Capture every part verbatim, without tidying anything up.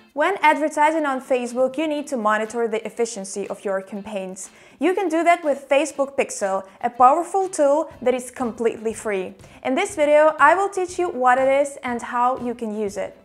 When advertising on Facebook, you need to monitor the efficiency of your campaigns. You can do that with Facebook Pixel, a powerful tool that is completely free. In this video, I will teach you what it is and how you can use it.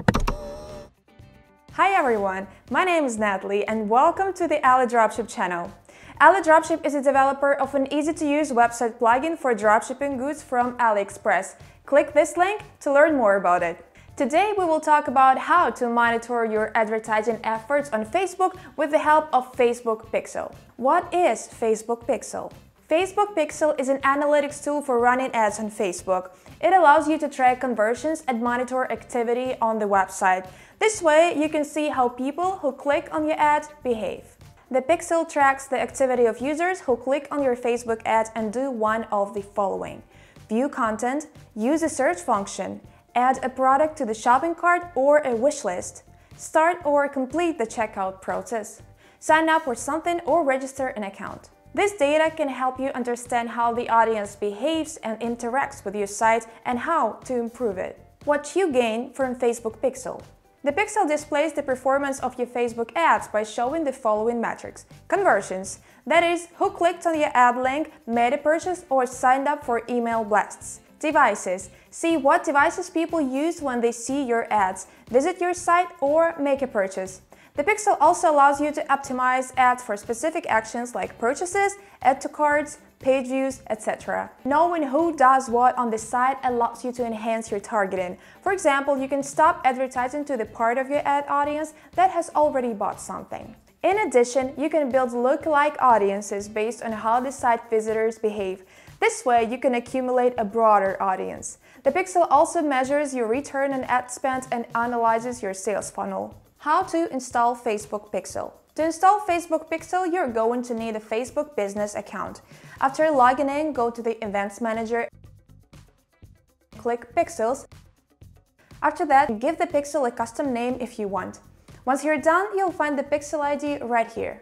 Hi everyone, my name is Natalie and welcome to the AliDropship channel. AliDropship is a developer of an easy-to-use website plugin for dropshipping goods from AliExpress. Click this link to learn more about it. Today we will talk about how to monitor your advertising efforts on Facebook with the help of Facebook Pixel. What is Facebook Pixel? Facebook Pixel is an analytics tool for running ads on Facebook. It allows you to track conversions and monitor activity on the website. This way you can see how people who click on your ad behave. The Pixel tracks the activity of users who click on your Facebook ad and do one of the following: view content, use a search function, add a product to the shopping cart or a wish list, start or complete the checkout process, sign up for something or register an account. This data can help you understand how the audience behaves and interacts with your site and how to improve it. What you gain from Facebook Pixel. The Pixel displays the performance of your Facebook ads by showing the following metrics: conversions, that is, who clicked on your ad link, made a purchase or signed up for email blasts. Devices, see what devices people use when they see your ads, visit your site or make a purchase. The Pixel also allows you to optimize ads for specific actions like purchases, add to carts, page views, et cetera. Knowing who does what on the site allows you to enhance your targeting. For example, you can stop advertising to the part of your ad audience that has already bought something. In addition, you can build lookalike audiences based on how the site visitors behave. This way, you can accumulate a broader audience. The Pixel also measures your return on ad spend and analyzes your sales funnel. How to install Facebook Pixel. To install Facebook Pixel, you're going to need a Facebook business account. After logging in, go to the Events Manager, click Pixels. After that, give the Pixel a custom name if you want. Once you're done, you'll find the Pixel I D right here.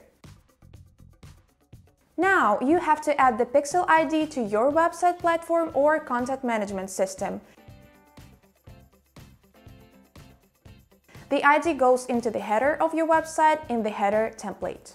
Now, you have to add the Pixel I D to your website platform or content management system. The I D goes into the header of your website in the header template.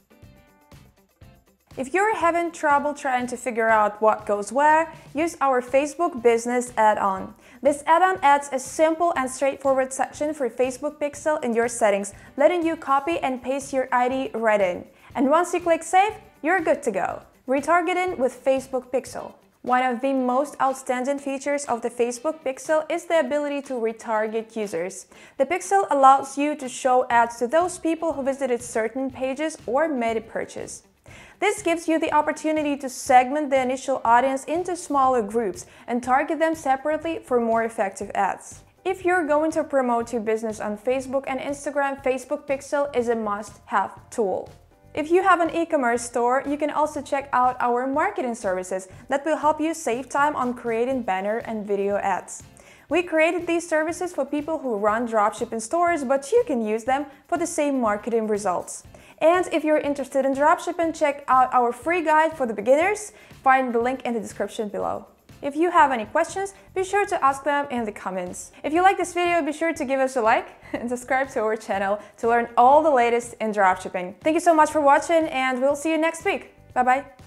If you're having trouble trying to figure out what goes where, use our Facebook Business add-on. This add-on adds a simple and straightforward section for Facebook Pixel in your settings, letting you copy and paste your I D right in. And once you click Save, you're good to go. Retargeting with Facebook Pixel. One of the most outstanding features of the Facebook Pixel is the ability to retarget users. The Pixel allows you to show ads to those people who visited certain pages or made a purchase. This gives you the opportunity to segment the initial audience into smaller groups and target them separately for more effective ads. If you're going to promote your business on Facebook and Instagram, Facebook Pixel is a must-have tool. If you have an e-commerce store, you can also check out our marketing services that will help you save time on creating banner and video ads. We created these services for people who run dropshipping stores, but you can use them for the same marketing results. And if you're interested in dropshipping, check out our free guide for the beginners. Find the link in the description below. If you have any questions, be sure to ask them in the comments. If you like this video, be sure to give us a like and subscribe to our channel to learn all the latest in dropshipping. Thank you so much for watching and we'll see you next week. Bye bye!